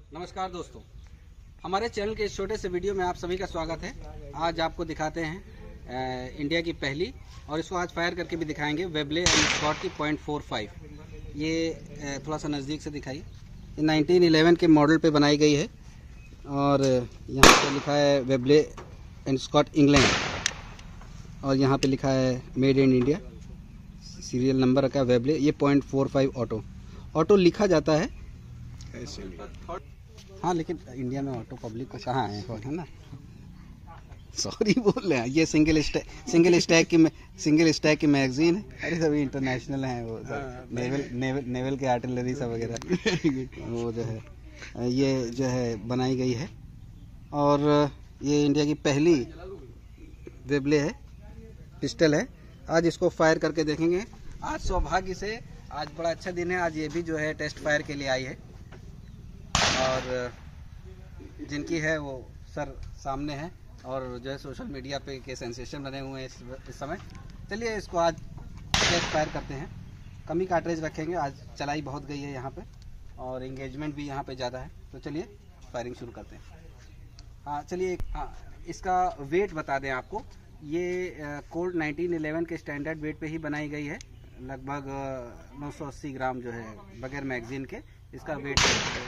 नमस्कार दोस्तों, हमारे चैनल के इस छोटे से वीडियो में आप सभी का स्वागत है। आज आपको दिखाते हैं इंडिया की पहली, और इसको आज फायर करके भी दिखाएंगे, वेबले एंड स्कॉट की .45। ये थोड़ा सा नज़दीक से दिखाइए। ये 1911 के मॉडल पे बनाई गई है और यहाँ पे लिखा है वेबले एंड स्कॉट इंग्लैंड, और यहाँ पे लिखा है made in India. Serial number रखा है वेबले। ये .45 ऑटो लिखा जाता है ऐसे। हाँ, लेकिन इंडिया में ऑटो पब्लिक को कहाँ है ना, सॉरी बोल रहे हैं। ये सिंगल स्टैक की मैगजीन है। अरे सभी इंटरनेशनल हैं वो, नेवल के आर्टिलरी सब वगैरह वो जो है ये जो है बनाई गई है। और ये इंडिया की पहली वेबले है, पिस्टल है। आज इसको फायर करके देखेंगे। आज सौभाग्य से आज बड़ा अच्छा दिन है। आज ये भी जो है टेस्ट फायर के लिए आई है, और जिनकी है वो सर सामने है, और जो है सोशल मीडिया पे के सेंसेशन बने हुए हैं इस समय। चलिए इसको आज टेस्ट फायर करते हैं। कम ही कार्ट्रिज रखेंगे, आज चलाई बहुत गई है यहाँ पे, और इंगेजमेंट भी यहाँ पे ज़्यादा है। तो चलिए फायरिंग शुरू करते हैं। हाँ चलिए, हाँ इसका वेट बता दें आपको। ये कोल्ट 1911 के स्टैंडर्ड वेट पे ही बनाई गई है। लगभग 980 ग्राम जो है बगैर मैगजीन के। इसका वेट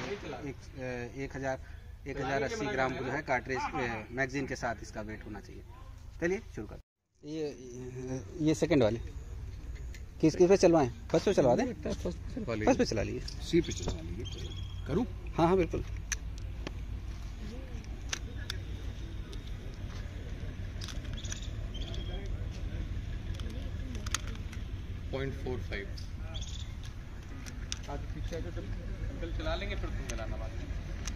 1080 ग्राम जो है कार्ट्रिज मैगजीन के साथ इसका वेट होना चाहिए। चलिए शुरू कर। ये सेकंड वाले किस पे चलवाएं? फर्स्ट पे चलवा दें। फर्स्ट पे चला लीजिए, सी पे चला लीजिए। करूँ? हाँ हाँ बिल्कुल। .45 आज पीछे तो कल चला लेंगे, फिर तुम चलाना बाद में।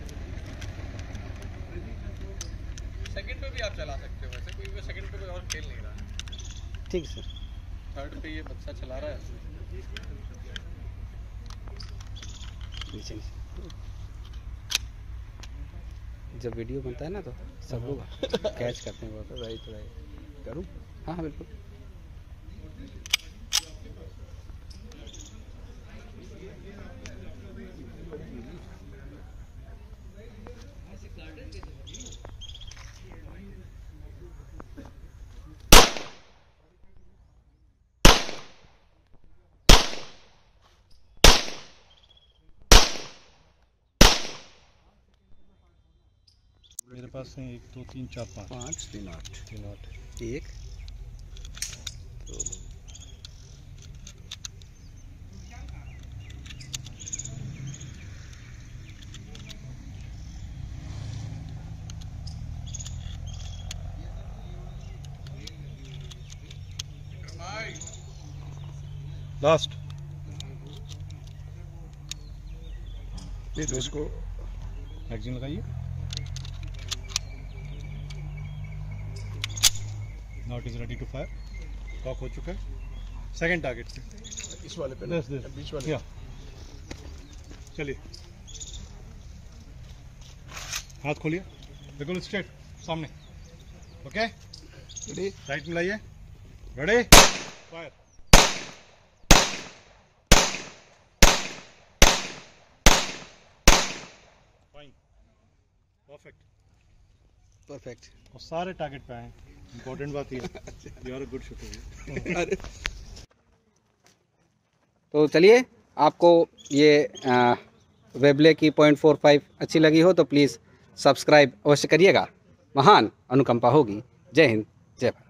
सेकंड पे भी आप चला सकते हो, वैसे कोई सेकंड पे कोई और खेल नहीं रहा है। ठीक सर। थर्ड पे ये बच्चा चला रहा है। जब वीडियो बनता है ना तो सब लोग कैच करते हैं। वो राइट करूँ? हाँ हाँ बिल्कुल। मेरे पास हैं 1 2 3 4 5 3 8 1 2 लास्ट। ये तो इसको मैगजीन लगाइए। Now it is ready to fire. Cock हो चुका है। सेकंड टारगेट पे, इस वाले पे, बीच वाले। या चलिए, हाथ खोलिए, बिल्कुल स्ट्रेट सामने। Okay, ready? राइट में लाइए। रेडी? फायर। Fine, perfect. और सारे टारगेट पे आए। इम्पोर्टेंट बात ये you are a good shooter. तो चलिए, आपको ये वेबले की .45 अच्छी लगी हो तो प्लीज़ सब्सक्राइब अवश्य करिएगा। महान अनुकंपा होगी। जय हिंद, जय भारत।